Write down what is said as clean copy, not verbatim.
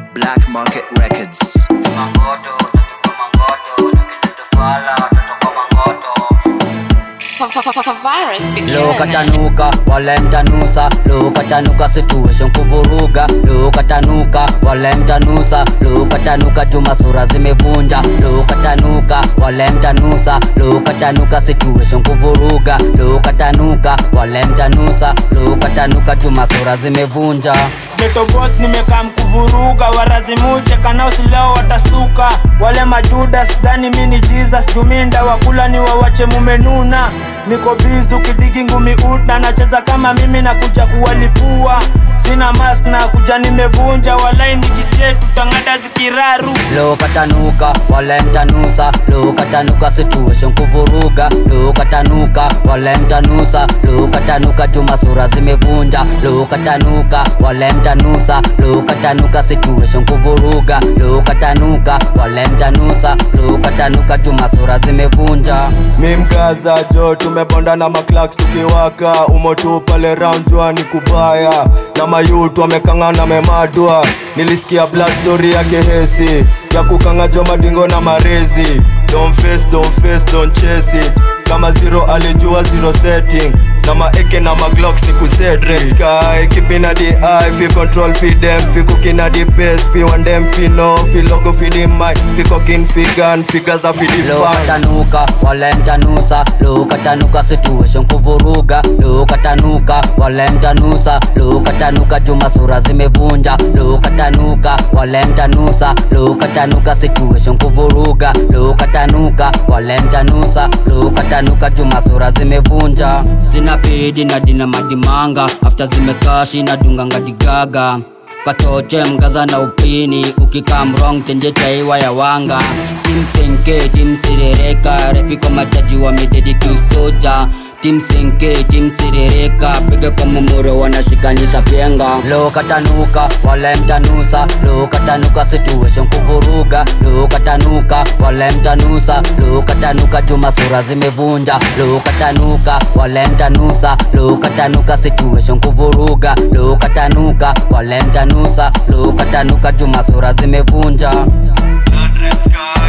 Black Market Records. Loka tanuka, wale mtanusa. Loka tanuka, situation kuvuruga. Loka tanuka, wale mtanusa. Loka tanuka, juma sura zimevunja. Loka tanuka, wale mtanusa. Loka tanuka, situation kuvuruga. Loka tanuka, wale mtanusa. Loka tanuka, juma sura zimevunja. Ghetto boss nimekaa mkuvuruga. Warazimuche kanao sileo watastuka. Wale majudas dani mini Jesus. Juminda wakula ni wawache mumenuna. Niko bizu kidigi ngumi utna. Nacheza kama mimi na kuja kuwalipua. Sina mask na kuja nimevunja. Walai nikisie tutangada zikiraru. Loka tanuka, wale mtanusa. Loka tanuka, situation kuvuruga. Loka tanuka, wale mtanusa. Loka tanuka, juma sura zimevunja. Loka tanuka, wale mtanusa. Loka tanuka, situation kuvuruga. Loka tanuka, wale mtanusa. Loka tanuka, juma sura zimevunja. Mimkaza jo tumebonda na maklaks tukiwaka. Umotu pale round jua ni kubaya. Na mayutu wamekangana memadua. Nilisikia black story ya kehesi ya kukanga jo madingo na marezi. Don't face, don't chase it. Kama zero alijua zero setting. Kama eke na maglocks ni kuset red sky. Keep in the eye, fi control fi them. Fi cooking at the pace, fi one them fi know. Fi logo fi the mic, fi cooking fi gun. Fi gaza fi the Loka fan. tanuka, wale mtanusa. Loka tanuka, situation kuvuruga. Loka tanuka, wale mtanusa. Loka tanuka, juma sura zimevunja. Loka tanuka, wale mtanusa. Loka tanuka, situation kuvuruga. Loka tanuka, wale mtanusa. Loka tanuka, juma sura zimevunja. Zinapidi na dina madimanga. After zimekashi na dunga ngadigaga. Katoche mgaza na upini. Ukika mrong tenje chaiwa ya wanga. Team Senke, team Sirereka. Repiko majaji wa mededi kiusoja. Team Senke, team Sirereka. Pige kwa mumuro wanashikanisha penga. Loka tanuka, wale mtanusa. Loka tanuka, situation kuvuruga. Loka tanuka, wale mtanusa. Loka tanuka, juma sura zimevunja. Loka tanuka, wale mtanusa. Loka tanuka, situation kuvuruga. Loka tanuka, wale mtanusa. Loka tanuka, juma sura zimevunja. Red sky.